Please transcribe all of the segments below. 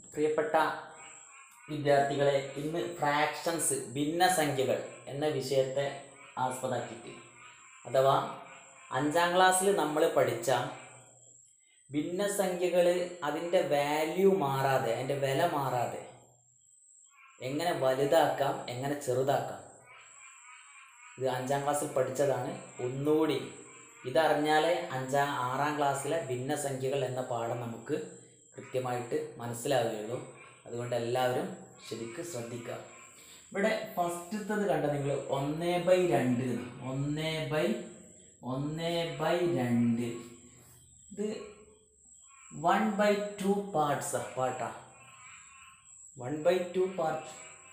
പ്രിയപ്പെട്ട വിദ്യാർത്ഥികളെ, ഇന്ന് ഫ്രാക്ഷൻസ് ഭിന്നസംഖ്യകൾ എന്ന വിഷയത്തെ ആസ്പദമാക്കിയിട്ട്, അഥവാ 5ാം ക്ലാസ്സിൽ നമ്മൾ പഠിച്ച ഭിന്നസംഖ്യകൾ അതിൻ്റെ വാല്യൂ മാറാതെ, അതിൻ്റെ വില മാറാതെ എങ്ങനെ വലുതാക്കാം, എങ്ങനെ ചെറുതാക്കാം, ഇത് 5ാം ക്ലാസ്സിൽ പഠിച്ചതാണ്. ഒന്നുകൂടി ഇതറിഞ്ഞാലേ 6ാം ക്ലാസ്സിലെ ഭിന്നസംഖ്യകൾ എന്ന പാഠം നമുക്ക് കൃത്യമായിട്ട് മനസ്സിലാവുകയുള്ളൂ. അതുകൊണ്ട് എല്ലാവരും ശരിക്കും ശ്രദ്ധിക്കുക. ഇവിടെ ഫസ്റ്റത്തത് കണ്ട നിങ്ങൾ 1/2, 1/2 ഇത് 1/2 പാർട്സ് പാട്ടാ. 1/2 പാർട്ട്.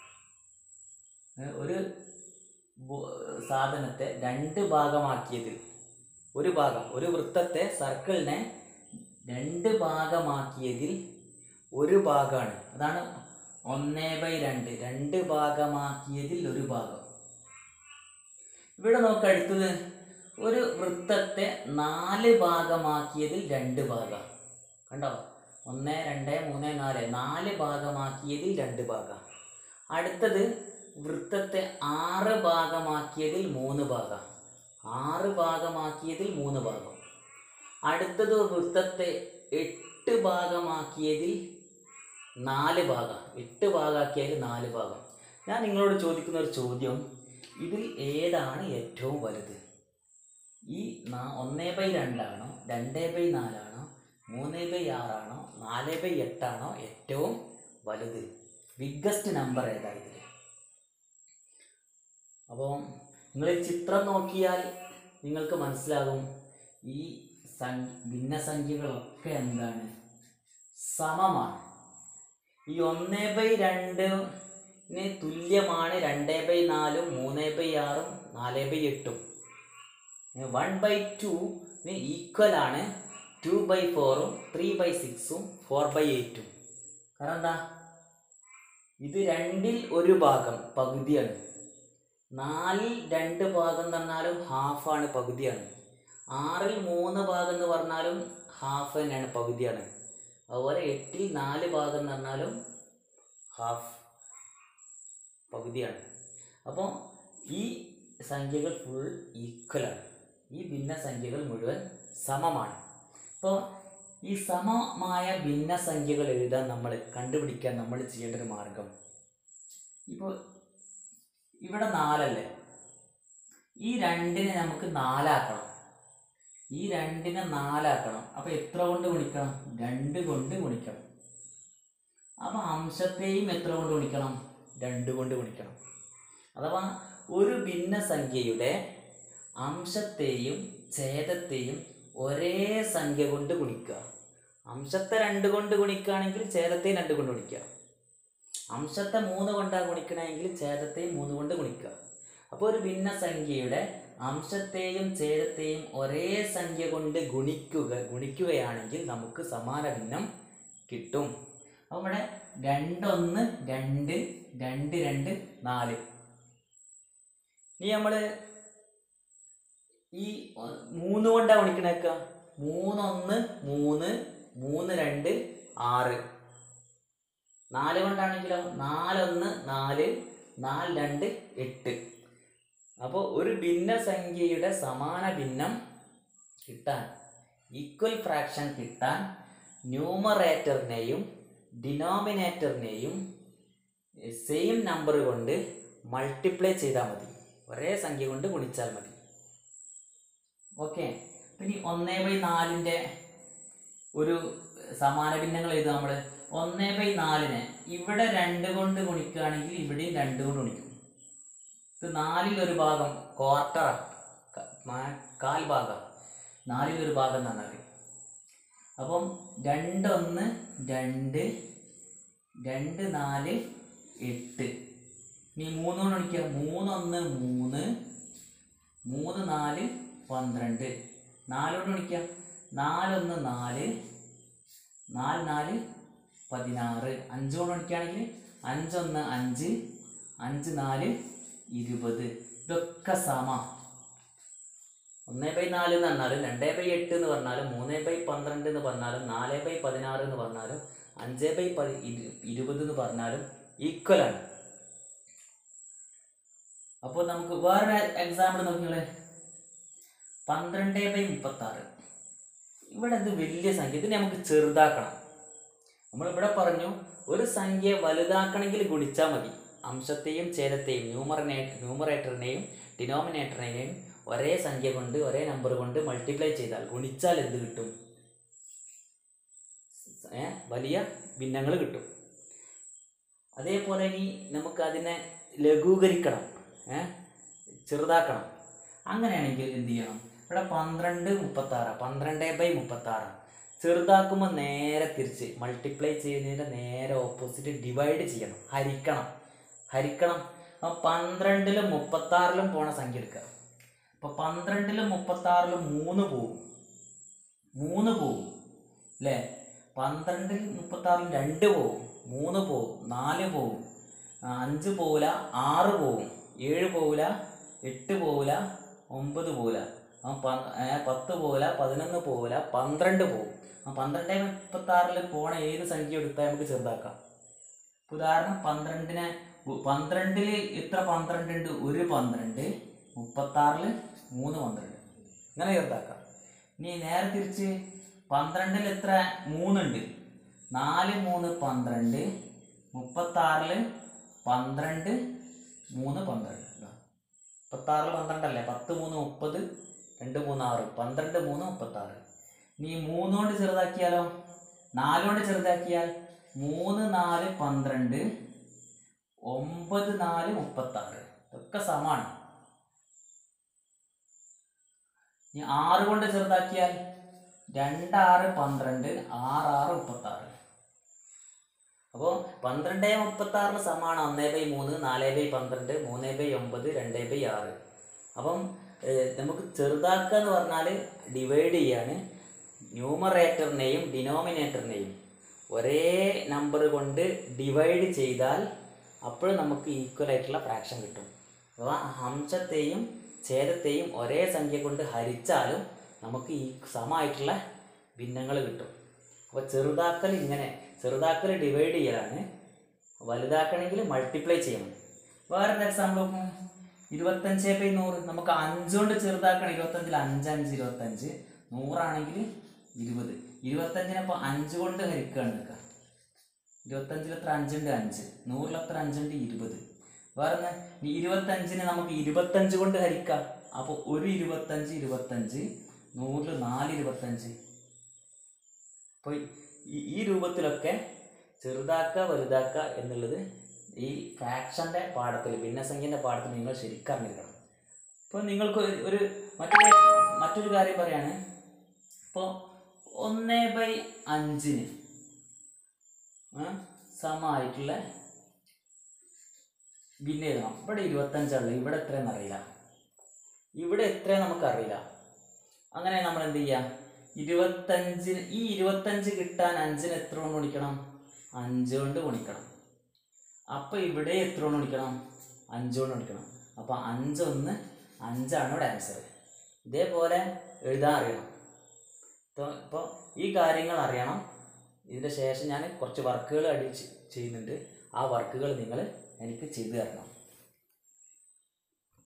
ഒരു സാധനത്തെ 2 ഭാഗമാക്കിയതിൽ ഒരു ഭാഗം, ഒരു വൃത്തത്തെ, സർക്കിളിനെ 2 ഭാഗമാക്കിയതിൽ ഒരു ഭാഗമാണ്. അതാണ് 1/2. 2 ഭാഗമാക്കിയതിൽ ഒരു ഭാഗം. ഇവിടെ നോക്ക്, അടുത്തത് ഒരു വൃത്തത്തെ 4 ഭാഗമാക്കിയതിൽ 2 ഭാഗം. കണ്ടോ? 1, 2, 3, 4 4 ഭാഗമാക്കിയതിൽ 2 ഭാഗം. അടുത്തത് വൃത്തത്തെ 6 ഭാഗമാക്കിയതിൽ 3 ഭാഗം. 6 ഭാഗമാക്കിയതിൽ 3 ഭാഗം. അടുത്തത് വൃത്തത്തെ 8 ഭാഗമാക്കിയതിൽ 4 ഭാഗം. 8 ഭാഗമാക്കിയതിൽ 4 ഭാഗം. ഞാൻ നിങ്ങളോട് ചോദിക്കുന്ന ഒരു ചോദ്യം, ഇതിൽ ഏതാണ് ഏറ്റവും വലുത്? ഈ 1/2 ആണോ, 2/4 ആണോ, 3/6 ആണോ, 4/8 ആണോ ഏറ്റവും വലുത്? ബിഗ്ഗസ്റ്റ് നമ്പർ ഏതാ ഇതിൽ? അപ്പോൾ നിങ്ങൾ ചിത്രം നോക്കിയാൽ നിങ്ങൾക്ക് മനസ്സിലാകും, ഈ ഭിന്നസംഖ്യകളൊക്കെ എന്താണ്, സമമാണ്. ഈ 1/2 തുല്യമാണ് 2/4, 3/6, 4/8. 1/2 ഈക്വലാണ് 2/4, 3/6, 4/8. കാരണം എന്താ? ഇത് 2ൽ ഒരു ഭാഗം പകുതിയാണ്. 4ൽ 2 ഭാഗം എന്ന് പറഞ്ഞാലും ഹാഫാണ്, പകുതിയാണ്. 6ൽ 3 ഭാഗം എന്ന് പറഞ്ഞാലും ഹാഫ് തന്നെയാണ്, പകുതിയാണ്. അതുപോലെ 8ൽ 4 ഭാഗം എന്ന് പറഞ്ഞാലും ഹാഫ്, പകുതിയാണ്. അപ്പോൾ ഈ സംഖ്യകൾ ഫുൾ ഈക്വലാണ്. ഈ ഭിന്നസംഖ്യകൾ മുഴുവൻ സമമാണ്. അപ്പോൾ ഈ സമമായ ഭിന്നസംഖ്യകൾ എഴുതാൻ കണ്ടുപിടിക്കാൻ നമ്മൾ ചെയ്യേണ്ട ഒരു മാർഗം, ഇപ്പോൾ ഇവിടെ 4 അല്ലേ, ഈ 2നെ നമുക്ക് 4 ആക്കണം. ഈ 2നെ 4 ആക്കണം. അപ്പോൾ എത്ര കൊണ്ട് ഗുണിക്കണം? 2 കൊണ്ട് ഗുണിക്കണം. അപ്പോൾ അംശത്തെയും എത്ര കൊണ്ട് ഗുണിക്കണം? 2 കൊണ്ട് ഗുണിക്കണം. അഥവാ ഒരു ഭിന്നസംഖ്യയുടെ അംശത്തെയും ഛേദത്തെയും ഒരേ സംഖ്യ കൊണ്ട് ഗുണിക്കുക. അംശത്തെ 2 കൊണ്ട് ഗുണിക്കുകയാണെങ്കിൽ ഛേദത്തെയും 2 കൊണ്ട് ഗുണിക്കുക. അംശത്തെ 3 കൊണ്ടാണ് ഗുണിക്കണമെങ്കിൽ ഛേദത്തെയും 3 കൊണ്ട് ഗുണിക്കുക. അപ്പോൾ ഒരു ഭിന്നസംഖ്യയുടെ അംശത്തെയും ഛേദത്തെയും ഒരേ സംഖ്യ കൊണ്ട് ഗുണിക്കുകയാണെങ്കിൽ നമുക്ക് സമാന ഭിന്നം കിട്ടും. അപ്പോൾ ഇവിടെ 2, 1, 2, 2, 2, 4. ഇനി നമ്മൾ ഈ 3 കൊണ്ടാണ് ഗുണിക്കണേക്ക. 3, 1, 3, 3, 2, 6. 4 കൊണ്ടാണെങ്കിലോ 4, 1, 4, 4, 2, 8. അപ്പോൾ ഒരു ഭിന്നസംഖ്യയുടെ സമാന ഭിന്നം കിട്ടാൻ, ഈക്വൽ ഫ്രാക്ഷൻ കിട്ടാൻ, ന്യൂമറേറ്ററിനെയും ഡിനോമിനേറ്ററിനെയും സെയിം നമ്പർ കൊണ്ട് മൾട്ടിപ്ലൈ ചെയ്താൽ മതി. ഒരേ സംഖ്യ കൊണ്ട് ഗുണിച്ചാൽ മതി. ഓക്കെ. പിന്നെ 1/4 ഒരു സമാന ഭിന്നങ്ങൾ എഴുതുക. നമ്മൾ 1/4 ഇവിടെ 2 കൊണ്ട് ഗുണിക്കുകയാണെങ്കിൽ ഇവിടെയും 2 കൊണ്ട് ഗുണിക്കും. ഇത് 4ൽ ഒരു ഭാഗം, ക്വാർട്ടറാണ്, 1/4 ഭാഗം. 4ൽ ഒരു ഭാഗം എന്ന് പറഞ്ഞാൽ അപ്പം 2, 1, 2, 2, 4, 8. ഇനി 3 കൊണ്ട് ഗുണിക്കുക. 3, 1, 3, 3, 4, 12. 4 കൊണ്ട് ഗുണിക്കുക. 4, 1, 4, 4, 4, 16. 5 കൊണ്ട് ഗുണിക്കുകയാണെങ്കിൽ 5, 1, 5, 5, 4, 20. ഇതൊക്കെ സമ. 1/4 എന്ന് പറഞ്ഞാലും 2/8 എന്ന് പറഞ്ഞാലും 3/12 എന്ന് പറഞ്ഞാലും 4/16 എന്ന് പറഞ്ഞാലും 5/20 എന്ന് പറഞ്ഞാലും ഈക്വലാണ്. അപ്പോൾ നമുക്ക് വേറൊരു എക്സാമ്പിൾ നോക്കിയാൽ 12/36. ഇവിടെ ഇത് വലിയ സംഖ്യ, ഇതിനെ നമുക്ക് ചെറുതാക്കണം. നമ്മളിവിടെ പറഞ്ഞു ഒരു സംഖ്യ വലുതാക്കണമെങ്കിൽ ഗുണിച്ചാൽ മതി. അംശത്തെയും ഛേദത്തെയും ന്യൂമറേറ്ററിനെയും ഡിനോമിനേറ്ററിനെയും ഒരേ സംഖ്യ കൊണ്ട് ഒരേ നമ്പർ കൊണ്ട് മൾട്ടിപ്ലൈ ചെയ്താൽ ഗുണിച്ചാൽ എന്ത് കിട്ടും? വലിയ ഭിന്നങ്ങൾ കിട്ടും. അതേപോലെ ഇനി നമുക്ക് അതിനെ ലഘൂകരിക്കണം, ചെറുതാക്കണം. അങ്ങനെയാണെങ്കിൽ എന്ത് ചെയ്യണം? ഇവിടെ 12/36 ചെറുതാക്കുമ്പോൾ നേരെ തിരിച്ച് മൾട്ടിപ്ലൈ ചെയ്യുന്നതിൻ്റെ നേരെ ഓപ്പോസിറ്റ് ഡിവൈഡ് ചെയ്യണം, ഹരിക്കണം. അപ്പോൾ 12-ലും 36-ലും പോണ സംഖ്യ എടുക്കുക. അപ്പോൾ 12-ലും 36-ലും 3 പോവും അല്ലേ? 12-ലും 36-ലും 2 പോവും, 3 പോവും, 4 പോവും, 5 പോവില്ല, 6 പോവും, 7 പോവില്ല, 8 പോവില്ല, 9 പോവില്ല, 10 പോവില്ല, 11 പോവില്ല, 12 പോവും. 12/36-ൽ പോണ ഏത് സംഖ്യ എടുത്താൽ നമുക്ക് ചെറുതാക്കാം. ഉദാഹരണം 12-ൽ എത്ര 12 ഉണ്ട്? 1 12, 36-ൽ 3 12, ഇങ്ങനെ ചെറുതാക്കാം. ഇനി നേരെ തിരിച്ച് 12-ൽ എത്ര 3 ഉണ്ട്? 4 3 12, 36-ൽ 12 3 12. 36-ൽ 12 അല്ലേ? 10 3 30, 2 3 6, 12 3 36. ഇനി 3 കൊണ്ട് ചെറുതാക്കിയാലോ? 4 കൊണ്ട് ചെറുതാക്കിയാൽ 3 4 12, 9 4 36, ഇതൊക്കെ സമാണ്. ഇനി 6 കൊണ്ട് ചെറുതാക്കിയാൽ 2 6 12, 6 6 36. അപ്പോൾ 12/36 സമാണ് 1/3, 4/12, 3/9, 2/6. അപ്പം നമുക്ക് ചെറുതാക്കുക എന്ന് പറഞ്ഞാൽ ഡിവൈഡ് ചെയ്യാണ്. ന്യൂമറേറ്ററിനെയും ഡിനോമിനേറ്ററിനെയും ഒരേ നമ്പർ കൊണ്ട് ഡിവൈഡ് ചെയ്താൽ അപ്പോൾ നമുക്ക് ഈക്വൽ ആയിട്ടുള്ള ഫ്രാക്ഷൻ കിട്ടും. അഥവാ അംശത്തെയും ഛേദത്തെയും ഒരേ സംഖ്യ കൊണ്ട് ഹരിച്ചാലും നമുക്ക് ഈ സമമായിട്ടുള്ള ഭിന്നങ്ങൾ കിട്ടും. അപ്പോൾ ചെറുതാക്കൽ ഡിവൈഡ് ചെയ്യലാണ്, വലുതാക്കണമെങ്കിൽ മൾട്ടിപ്ലൈ ചെയ്യണം. വേറൊരു എക്സാമ്പിൾ നോക്കും. 25/100 നമുക്ക് 5 കൊണ്ട് ചെറുതാക്കണം. 25-ൽ 5 5 25, 100 ആണെങ്കിൽ 20. 25-നെ അപ്പോൾ 5 കൊണ്ട് ഹരിക്കുകയാണ് നിൽക്കുക. 25-ൽ എത്ര 5 ഉണ്ട്? 5. 100-ൽ എത്ര 5 ഉണ്ട്? 20. വേറെ 25-നെ നമുക്ക് 25 കൊണ്ട് ഹരിക്കാം. അപ്പോൾ 1 25 25, 100-ൽ 4 25. അപ്പോൾ ഈ രൂപത്തിലൊക്കെ ചെറുതാക്കുക വലുതാക്കുക എന്നുള്ളത് ഈ ഫ്രാക്ഷൻ്റെ പാഠത്തിൽ, ഭിന്നസംഖ്യൻ്റെ പാഠത്തിൽ നിങ്ങൾ ശരിക്കും അറിഞ്ഞിരിക്കണം. ഇപ്പോൾ നിങ്ങൾക്ക് മറ്റൊരു കാര്യം പറയാണ്. ഇപ്പോൾ 1/5 സമമായിട്ടുള്ള ഭിന്ന എഴുതണം. ഇവിടെ 25 ഇവിടെ എത്രയെന്ന് അറിയില്ല, ഇവിടെ എത്രയും നമുക്കറിയില്ല. അങ്ങനെ നമ്മൾ എന്ത് ചെയ്യാം? 25 കിട്ടാൻ 5-ന് എത്ര കൊണ്ട് ഗുണിക്കണം? 5 കൊണ്ട് ഗുണിക്കണം. അപ്പോൾ ഇവിടെ എത്ര കൊണ്ട് ഗുണിക്കണം? 5 കൊണ്ട് ഗുണിക്കണം. അപ്പോൾ 5 1 5 ഇവിടെ ആൻസർ. ഇതേപോലെ എഴുതാൻ അറിയണം. ഇപ്പോൾ ഈ കാര്യങ്ങൾ അറിയണം. ഇതിൻ്റെ ശേഷം ഞാൻ കുറച്ച് വർക്കുകൾ ചെയ്യുന്നുണ്ട്. ആ വർക്കുകൾ നിങ്ങൾ എനിക്ക് ചെയ്തു തരണം.